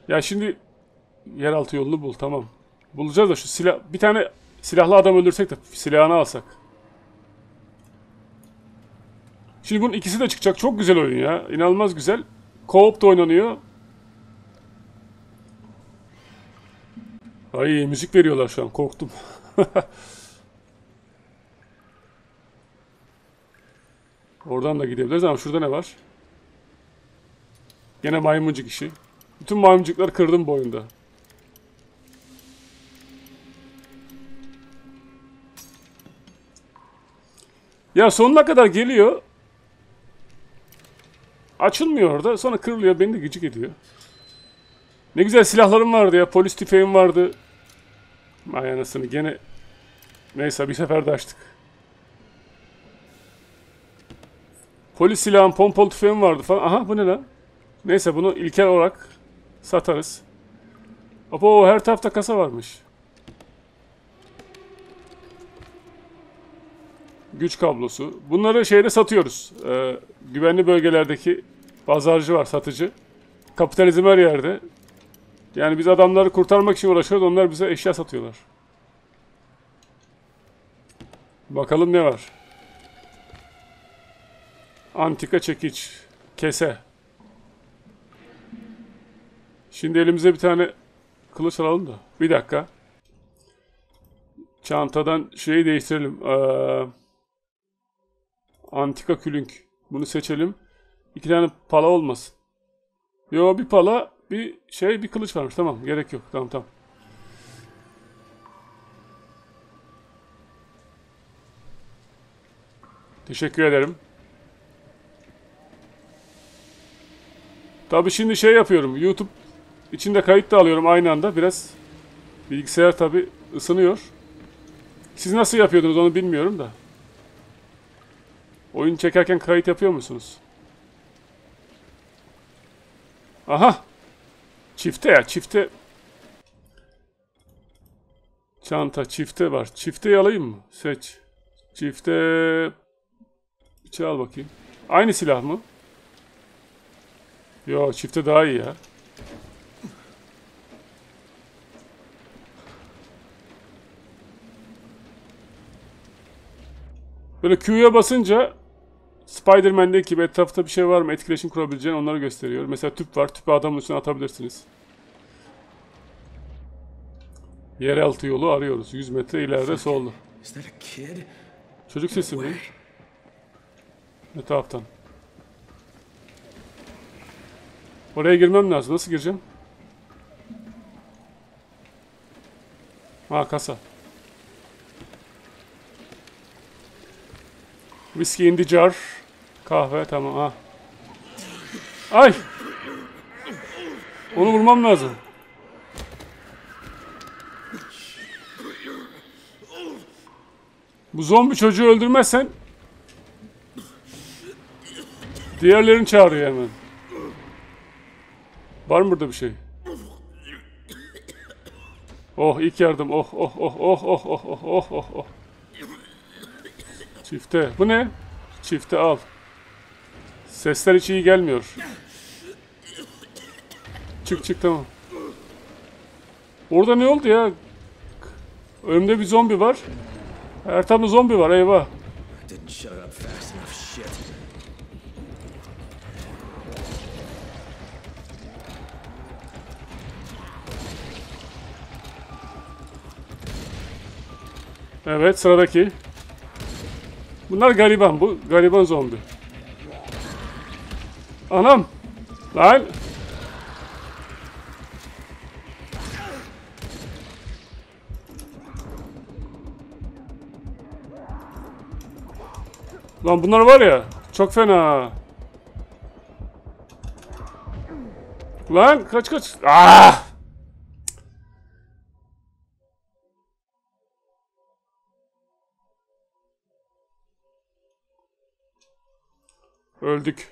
Ya şimdi yeraltı yolunu bul, tamam. Bulacağız da şu silah... Bir tane silahlı adam öldürsek de silahını alsak. Şimdi bunun ikisi de çıkacak. Çok güzel oyun ya. İnanılmaz güzel. Co-op da oynanıyor. Ay, müzik veriyorlar şu an. Korktum. Oradan da gidebiliriz ama şurada ne var? Gene maymuncuk işi. Bütün maymuncukları kırdım bu oyunda. Ya sonuna kadar geliyor. Açılmıyor orada. Sonra kırılıyor. Beni de gıcık ediyor. Ne güzel silahlarım vardı ya. Polis tüfeğim vardı. Ay anasını gene. Neyse bir sefer de açtık. Polis silahım, pompalı tüfeğim vardı falan. Aha bu ne lan? Neyse bunu ilkel olarak satarız. Apo her tarafta kasa varmış. Güç kablosu. Bunları şeyde satıyoruz. Güvenli bölgelerdeki pazarcı var, satıcı. Kapitalizm her yerde. Yani biz adamları kurtarmak için uğraşıyoruz. Onlar bize eşya satıyorlar. Bakalım ne var. Antika çekiç. Kese. Şimdi elimize bir tane kılıç alalım da. Bir dakika. Çantadan şeyi değiştirelim. Antika külünk. Bunu seçelim. 2 tane pala olmasın. Yo, bir pala, bir şey, bir kılıç varmış. Tamam, gerek yok. Tamam tamam. Teşekkür ederim. Tabii şimdi şey yapıyorum. YouTube içinde kayıt da alıyorum aynı anda. Biraz bilgisayar tabii ısınıyor. Siz nasıl yapıyordunuz onu bilmiyorum da. Oyun çekerken kayıt yapıyor musunuz? Aha! Çifte ya, çifte. Çanta, çifte var. Çifteyi alayım mı? Seç. Çifte... al bakayım. Aynı silah mı? Yo, çifte daha iyi ya. Böyle Q'ya basınca Spider-Man'deki gibi etrafta bir şey var mı, etkileşim kurabileceğini onları gösteriyor. Mesela tüp var. Tüpü adamın üstüne atabilirsiniz. Yeraltı yolu arıyoruz. 100 metre ileride solda. Çocuk sesi mi? Ne taraftan? Oraya girmem lazım. Nasıl gireceğim? Ha, kasa. Whiskey in the jar. Kahve, tamam. Ha. Ay! Onu vurmam lazım. Bu zombi çocuğu öldürmezsen diğerlerini çağırıyor hemen. Var mı burada bir şey? Oh, ilk yardım. Oh oh oh oh oh oh oh oh oh oh. Çifte. Bu ne? Çifte al. Sesler hiç iyi gelmiyor. Çık çık, tamam. Orada ne oldu ya? Önümde bir zombi var. Her tarafta zombi var, eyvah. Evet, sıradaki. Bunlar gariban, bu gariban zombi. Anam! Lan! Lan bunlar var ya, çok fena. Lan kaç kaç. Ah! Öldük.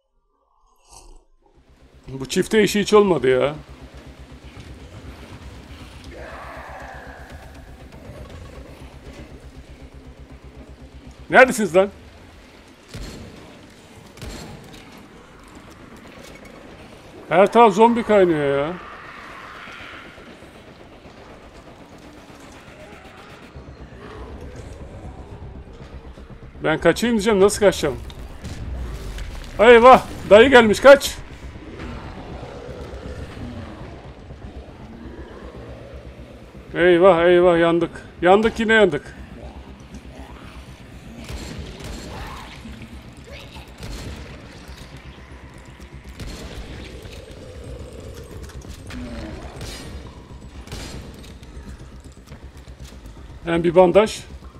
Bu çifte işi hiç olmadı ya. Neredesiniz lan? Her taraf zombi kaynıyor ya. Ben kaçayım diyeceğim. Nasıl kaçacağım? Eyvah! Dayı gelmiş, kaç! Eyvah eyvah, yandık. Yandık, yine yandık. Hem bir bandaj.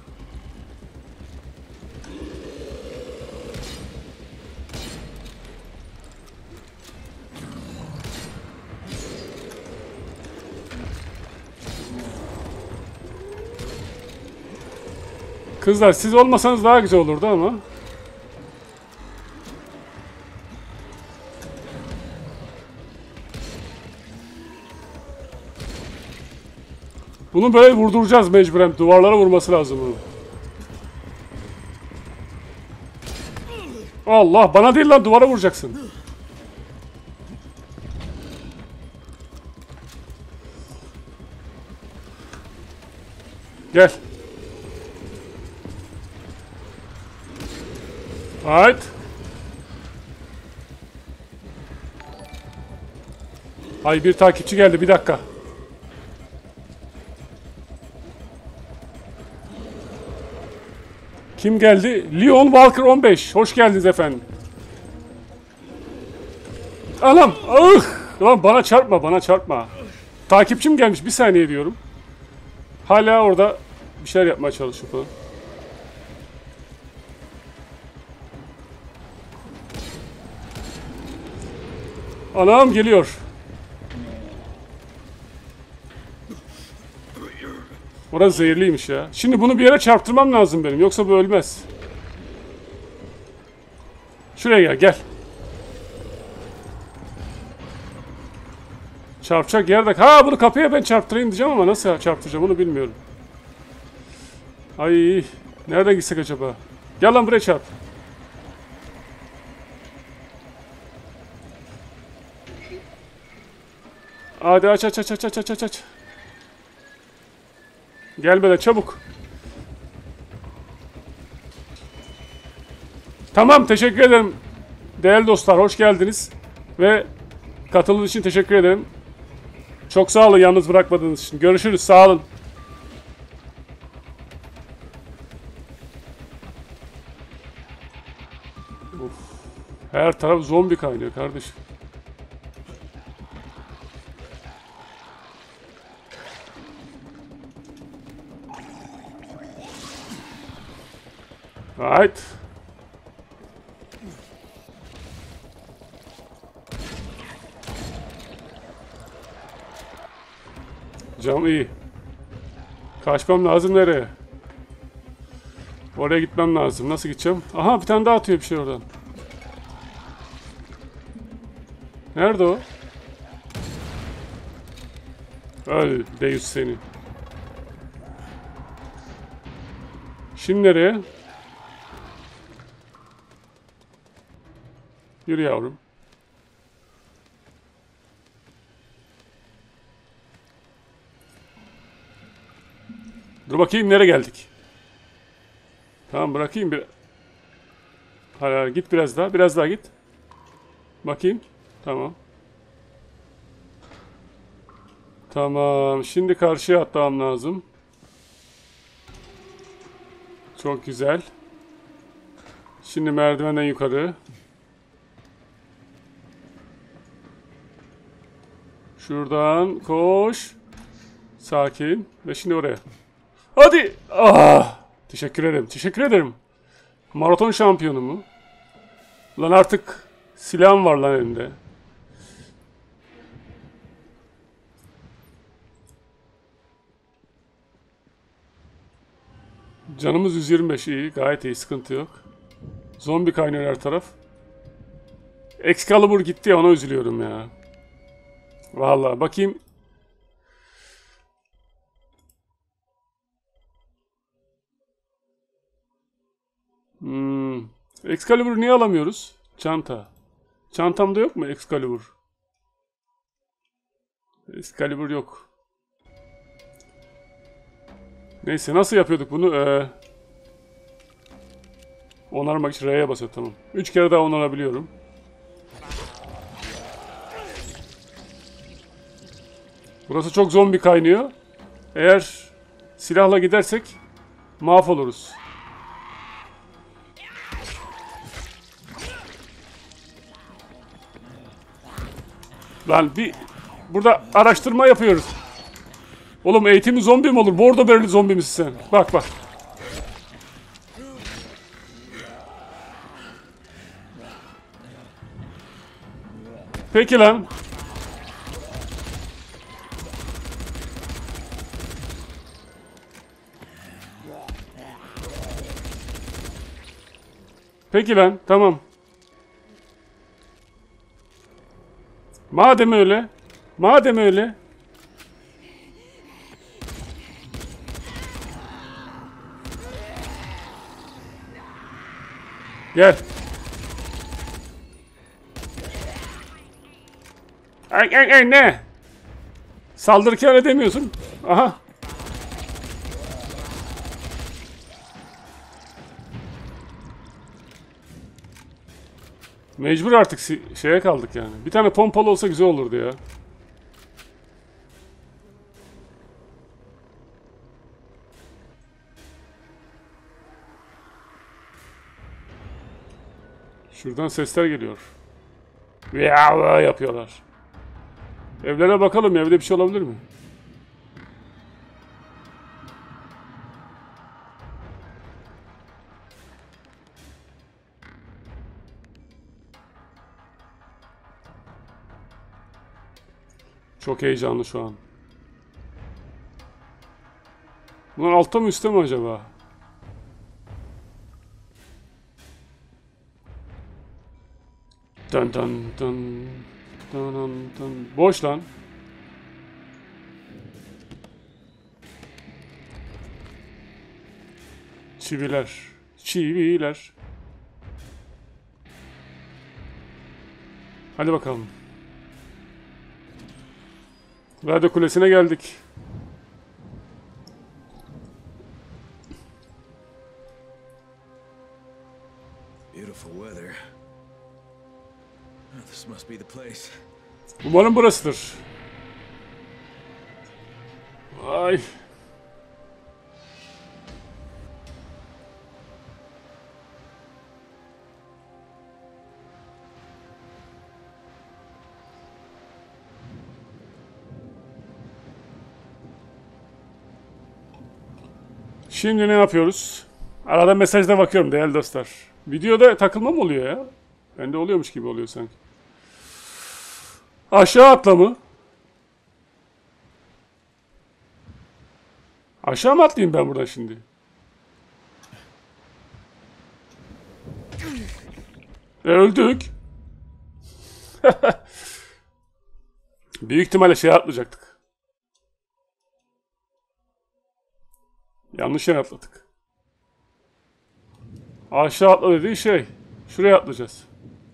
Kızlar, siz olmasanız daha güzel olurdu ama. Bunu böyle vurduracağız mecburen. Duvarlara vurması lazım bunu. Allah, bana değil lan, duvara vuracaksın. Gel. Hayt. Ay, bir takipçi geldi, bir dakika. Kim geldi? Leon Walker 15. Hoş geldiniz efendim. Anam! Ah! Lan bana çarpma, bana çarpma. Takipçim gelmiş, bir saniye diyorum. Hala orada bir şeyler yapmaya çalışıyor falan. Anam geliyor. Orası zehirliymiş ya. Şimdi bunu bir yere çarptırmam lazım benim. Yoksa bu ölmez. Şuraya gel, gel. Çarpacak yerde. Ha, bunu kapıya ben çarptırayım diyeceğim ama nasıl çarptıracağım onu bilmiyorum. Ay, nereden gitsek acaba? Gel lan buraya, çarp. Hadi aç aç aç aç aç aç aç. Gel böyle çabuk. Tamam, teşekkür ederim. Değerli dostlar, hoş geldiniz. Ve katıldığınız için teşekkür ederim. Çok sağ olun, yalnız bırakmadığınız için. Görüşürüz, sağ olun. Of. Her taraf zombi kaynıyor kardeşim. Right. Cam iyi. Kaçmam lazım nereye? Oraya gitmem lazım. Nasıl gideceğim? Aha, bir tane daha atıyor bir şey oradan. Nerede o? Öl Deus seni. Şimdi nereye? Yürü yavrum. Dur bakayım, nereye geldik? Tamam, bırakayım bir. Hala git biraz daha. Biraz daha git. Bakayım. Tamam. Tamam. Şimdi karşıya atlamam lazım. Çok güzel. Şimdi merdivenden yukarı. Şuradan koş. Sakin. Ve şimdi oraya. Hadi. Ah! Teşekkür ederim. Teşekkür ederim. Maraton şampiyonu mu? Lan artık silahım var lan elimde. Canımız 125, iyi. Gayet iyi. Sıkıntı yok. Zombi kaynıyor her taraf. Excalibur gitti ya, ona üzülüyorum ya. Vallahi bakayım. Excalibur niye alamıyoruz? Çanta. Çantamda yok mu Excalibur? Excalibur yok. Neyse, nasıl yapıyorduk bunu? Onarmak için R'ye basıyor, tamam. 3 kere daha onarabiliyorum. Burası çok zombi kaynıyor. Eğer silahla gidersek mahvoluruz. Lan burada araştırma yapıyoruz. Oğlum eğitimli zombi mi olur? Bordo bereli zombi misin sen? Bak bak. Peki lan. Peki lan, tamam. Madem öyle. Madem öyle. Gel. Ay ne? Saldırırken edemiyorsun. Aha. Mecbur artık şeye kaldık yani. Bir tane pompalı olsa güzel olurdu ya. Şuradan sesler geliyor. Ya yapıyorlar. Evlere bakalım, evde bir şey olabilir mi? Çok heyecanlı şu an. Bunlar altta mı üstte mi acaba? Dın dın dın dın dın dın. Boş lan. Çiviler. Çiviler. Hadi bakalım. Radyo kulesine geldik. Beautiful weather. This must be the place. Umarım burasıdır. Ay. Şimdi ne yapıyoruz? Arada mesajda bakıyorum değerli dostlar. Videoda takılma mı oluyor ya? Bende oluyormuş gibi oluyor sanki. Aşağı atla mı? Aşağı mı atlayayım ben buradan şimdi? Öldük. Büyük ihtimalle şey atlayacaktık. Yanlış yere atladık. Aşağı atla dediği şey. Şuraya atlayacağız.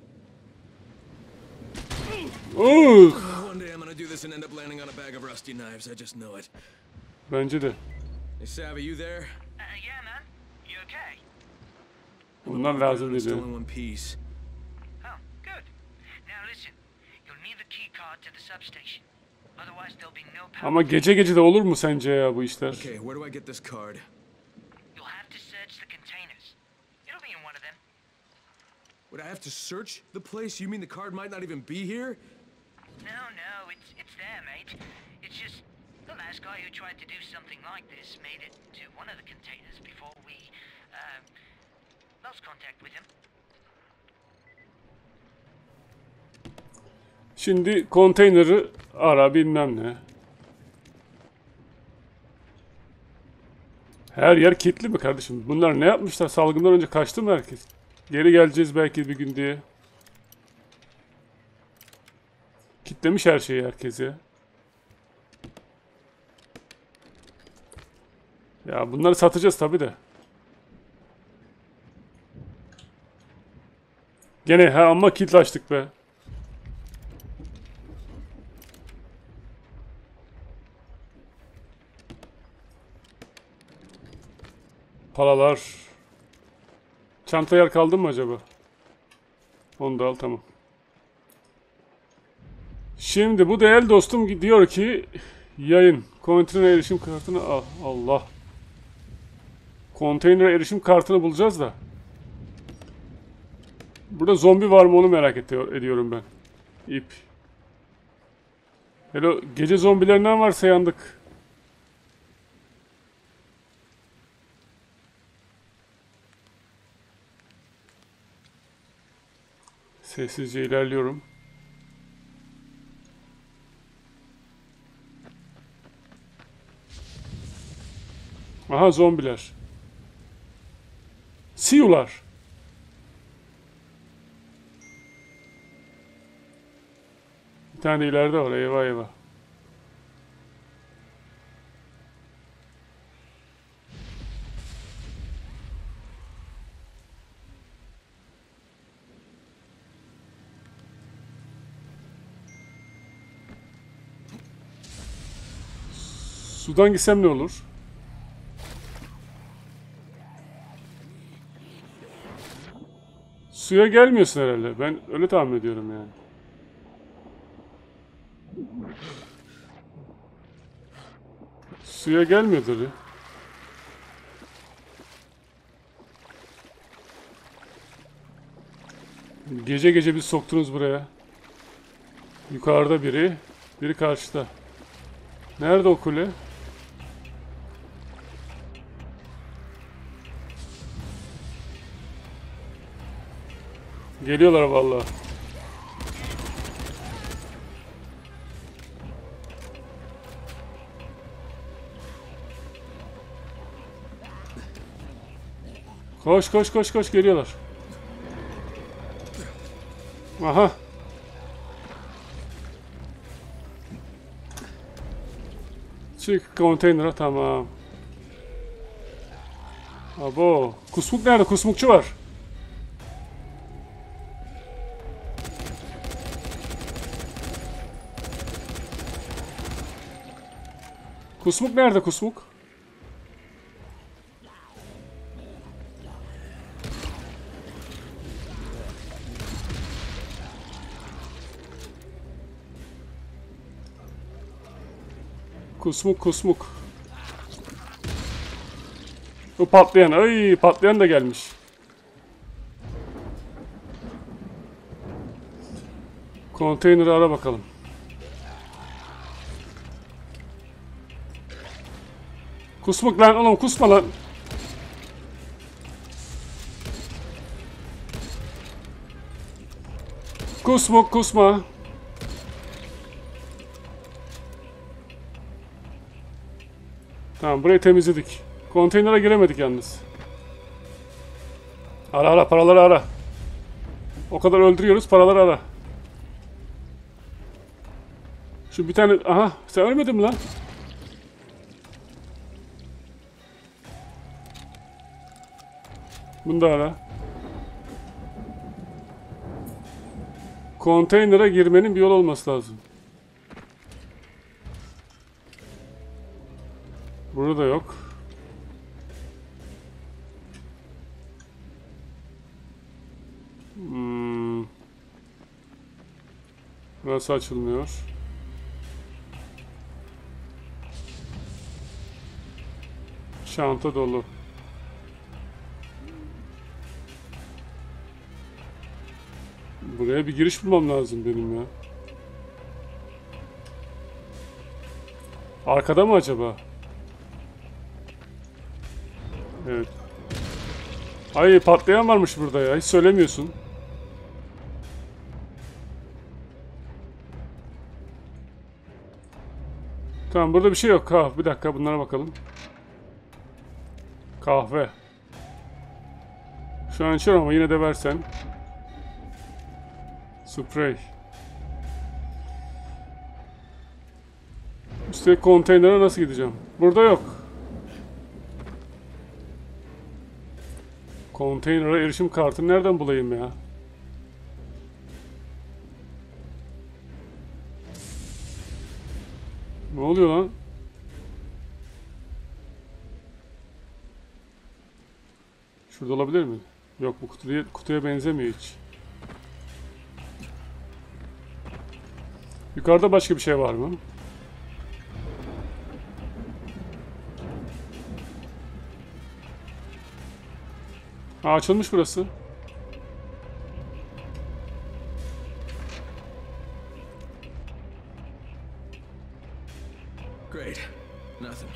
One day I'm gonna do this and end up landing on a bag of rusty knives. I just know it. Bence de. Hey, Savvy, you there? Yeah, man. You okay? Bunlar lazım It's still dedi. in one piece. Oh, good. Now listen, you'll need the key card to the substation. Otherwise there'll be no power. Ama gece gece de olur mu sence ya bu işler? Okay, where do I get this card? You'll have to search the containers. It'll be in one of them. Would I have to search the place? You mean the card might not even be here? No, it's there, mate. It's just the last guy who tried to do something like this made it to one of the containers before we lost contact with him. Şimdi konteyneri ara bilmem ne. Her yer kilitli mi kardeşim? Bunlar ne yapmışlar? Salgından önce kaçtı mı herkes? Geri geleceğiz belki bir gün diye. Kilitlemiş her şeyi herkes ya. Ya bunları satacağız tabi de. Gene amma kilit açtık be. Paralar. Çanta yer kaldı mı acaba? Onu da al, tamam. Şimdi bu değerli dostum diyor ki yayın. Konteyner erişim kartını al. Allah. Konteyner erişim kartını bulacağız da. Burada zombi var mı onu merak ediyorum ben. İp. Hele gece zombilerinden varsa yandık. Sessizce ilerliyorum. Aha, zombiler. Siyular. Bir tane ileride var, eyvah eyvah. Sudan gitsem ne olur? Suya gelmiyorsun herhalde. Ben öyle tahmin ediyorum yani. Suya gelmiyordur ya. Gece gece biz soktunuz buraya. Yukarıda biri, biri karşıda. Nerede o kule? Geliyorlar vallahi. Koş koş koş koş, geliyorlar. Aha. Çık konteynere, tamam. Abo. Kusmuk nerede? Kusmukçu var. Kusmuk nerede, kusmuk? Kusmuk kusmuk. O patlayan. Ay, patlayan da gelmiş. Konteyneri ara bakalım. Kusmuk lan oğlum, kusma lan. Kusmuk kusma. Tamam, burayı temizledik. Konteynere giremedik yalnız. Ara ara, paraları ara. O kadar öldürüyoruz, paraları ara. Şu bir tane... Aha, sen ölmedin mi lan? Bunu da ara. Konteynere girmenin bir yol olması lazım. Burada yok. Burası açılmıyor. Çanta dolu. Buraya bir giriş bulmam lazım benim ya. Arkada mı acaba? Evet. Ay, patlayan varmış burada ya. Hiç söylemiyorsun. Tamam, burada bir şey yok. Bir dakika, bunlara bakalım. Kahve. Şu an içiyorum ama yine de versen. Sprey. Üstelik konteynere nasıl gideceğim? Burada yok. Konteynere erişim kartını nereden bulayım ya? Ne oluyor lan? Şurada olabilir mi? Yok, bu kutuya benzemiyor hiç. Yukarıda başka bir şey var mı? Ha, açılmış burası. Great. Nothing.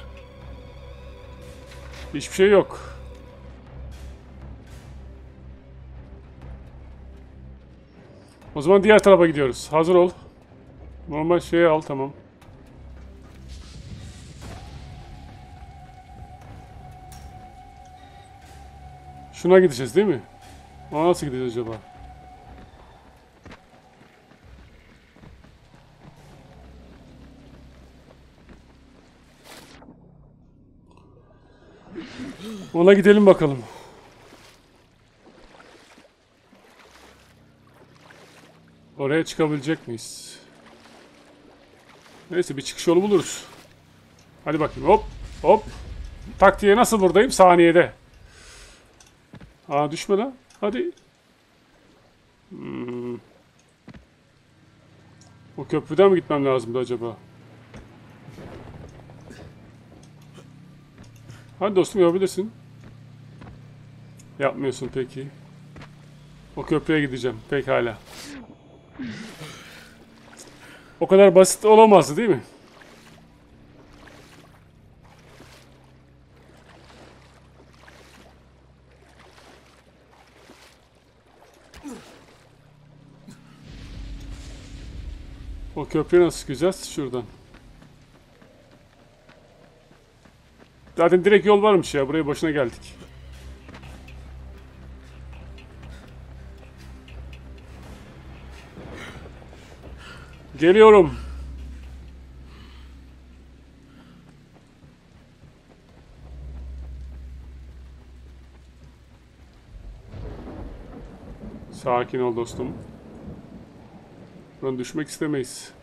Hiçbir şey yok. O zaman diğer tarafa gidiyoruz. Hazır ol. Normal şeyi al, tamam. Şuna gideceğiz değil mi? Ona nasıl gideceğiz acaba? Ona gidelim bakalım. Oraya çıkabilecek miyiz? Neyse, bir çıkış yolu buluruz. Hadi bakayım, hop hop. Taktiğe nasıl buradayım? Saniyede. Aa, düşme lan. Hadi. O köprüden mi gitmem lazımdı acaba? Hadi dostum, yapabilirsin. Yapmıyorsun peki. O köprüye gideceğim pekala. O kadar basit olamazdı değil mi? O köprüye nasıl çıkacağız? Şuradan. Zaten direkt yol varmış ya. Buraya boşuna geldik. Geliyorum. Sakin ol dostum. Buradan düşmek istemeyiz.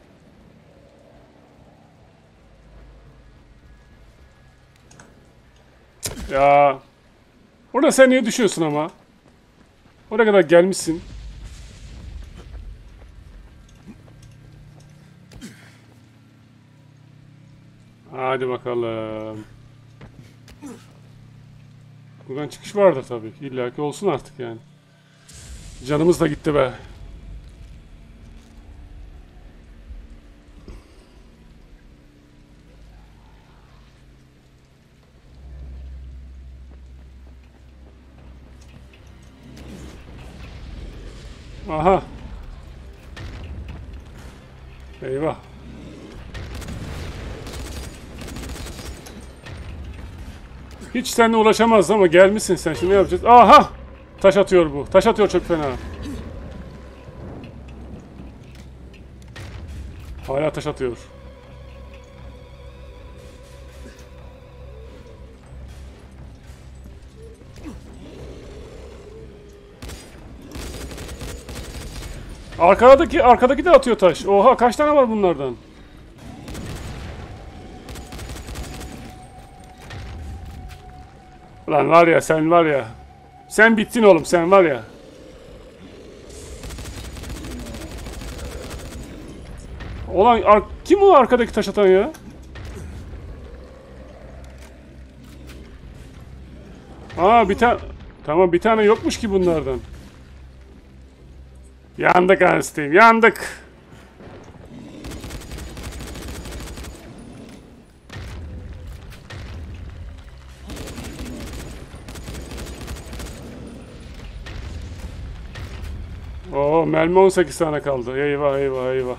Ya. Orada sen niye düşüyorsun ama? Oraya kadar gelmişsin. Hadi bakalım. Buradan çıkış vardır tabii. İlla ki olsun artık yani. Canımız da gitti be. Aha. Eyvah. Hiç seninle uğraşamaz ama gelmişsin sen. Şimdi ne yapacağız? Aha! Taş atıyor bu. Taş atıyor çok fena. Hala taş atıyor. Arkadaki de atıyor taş. Oha, kaç tane var bunlardan? Lan var ya, sen var ya. Sen bittin oğlum, sen var ya. Ulan kim o arkadaki taş atan ya? Aa, bir tane. Tamam, bir tane yokmuş ki bunlardan. Yandık anasını, yandık. Oo, mermi 18 tane kaldı. Eyvah eyvah eyvah.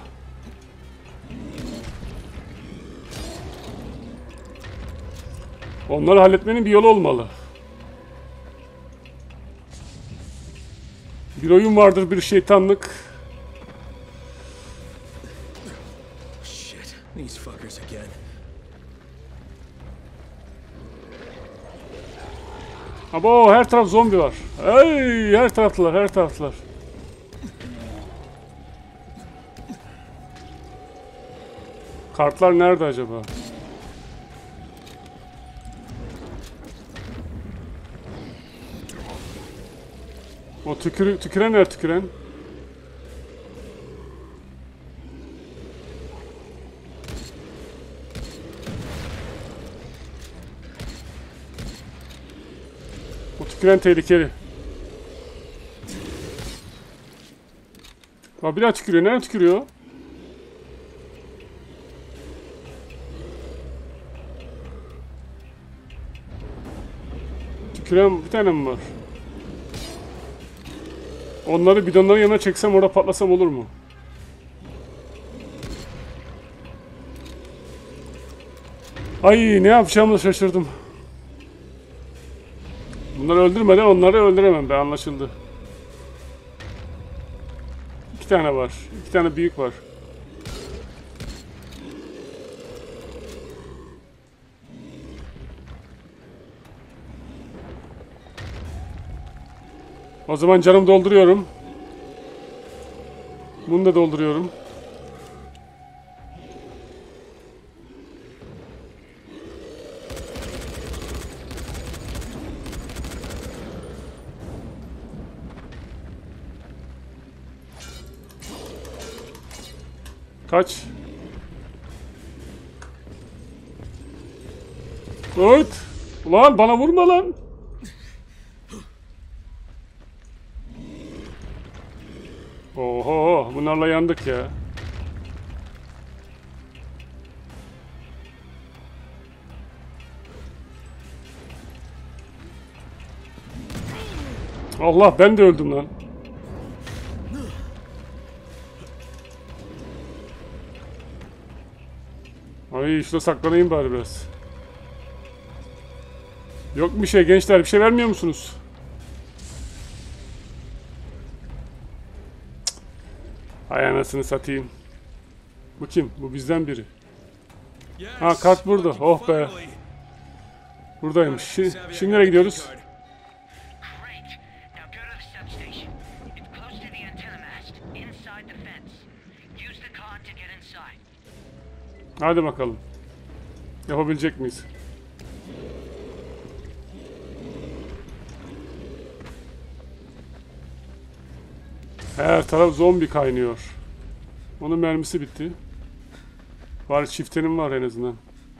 Onları halletmenin bir yolu olmalı. Bir oyun vardır, bir şeytanlık. Shit, these fuckers again. Abo, her taraf zombi var. Ay, her taraftalar, her taraftalar. Kartlar nerede acaba? O tüküren nerede tüküren? O tüküren tehlikeli. Bak bir daha tükürüyor. Nereye tükürüyor? Tüküren bir tane mi var? Onları bidonların yanına çeksem orada patlasam olur mu? Ay ne yapacağımı şaşırdım. Bunları öldürmeden onları öldüremem be, anlaşıldı. 2 tane var. 2 tane büyük var. O zaman canımı dolduruyorum. Bunu da dolduruyorum. Kaç. Evet. Ulan bana vurma lan. Oho, bunlarla yandık ya. Allah, ben de öldüm lan. Ay şurada saklanayım bari biraz. Yok bir şey gençler, bir şey vermiyor musunuz? Ay anasını satayım. Bu kim? Bu bizden biri. Ha, kart burada. Oh be. Buradaymış. Şimdi nereye gidiyoruz? Great. Now go to the substation. It's close to the antenna mast, inside the fence. Use the card to get inside. Hadi bakalım. Yapabilecek miyiz? Her taraf zombi kaynıyor. Onun mermisi bitti. Var, çiftenim var en azından.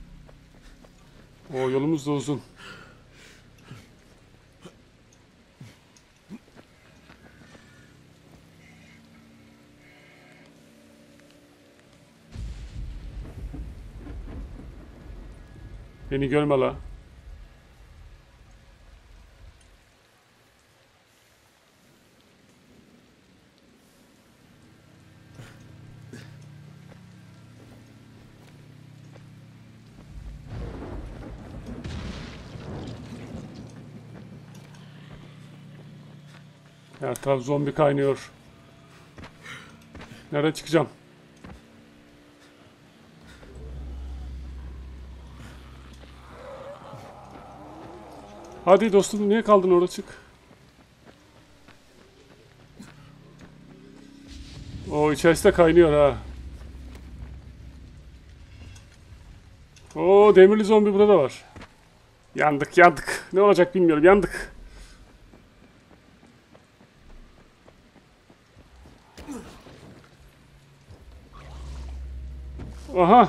O yolumuz da uzun. Beni görme la. Her taraf zombi kaynıyor. Nereden çıkacağım? Hadi dostum, niye kaldın orada, çık. O içerisi de kaynıyor ha. O demirli zombi burada da var. Yandık yandık. Ne olacak bilmiyorum, yandık. Aha.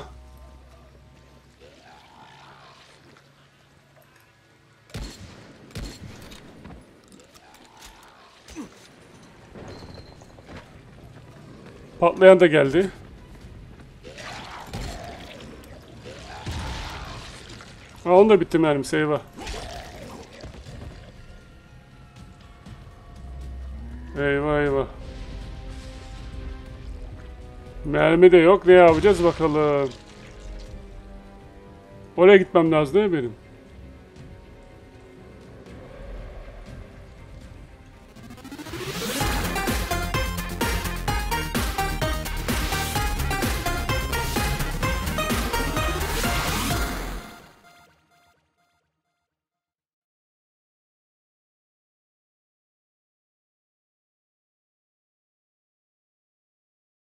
Patlayan da geldi. Ha, onun da bitti mermisi, eyvah. Eyvah eyvah. Mermi de yok. Ne yapacağız bakalım. Oraya gitmem lazım değil mi benim?